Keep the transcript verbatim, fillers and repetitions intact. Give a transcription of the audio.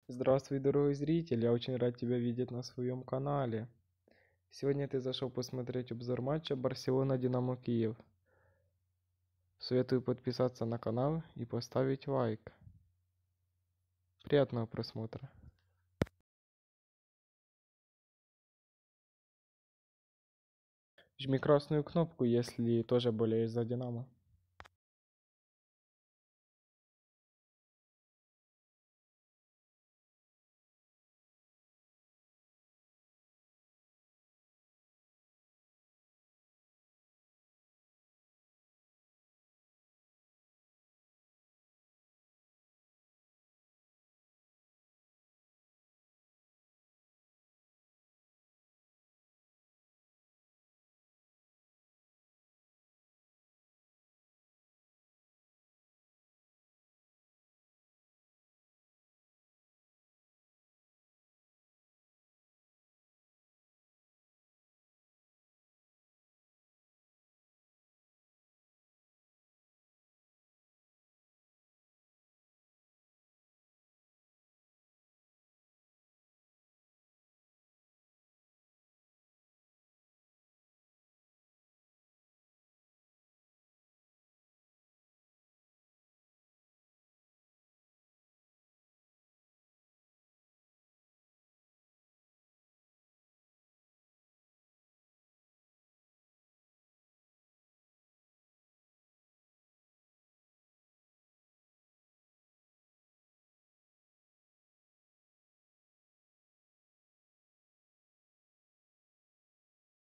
Здравствуй, дорогой зритель, я очень рад тебя видеть на своем канале. Сегодня ты зашел посмотреть обзор матча Барселона-Динамо Киев. Советую подписаться на канал и поставить лайк. Приятного просмотра. Жми красную кнопку, если тоже болеешь за Динамо.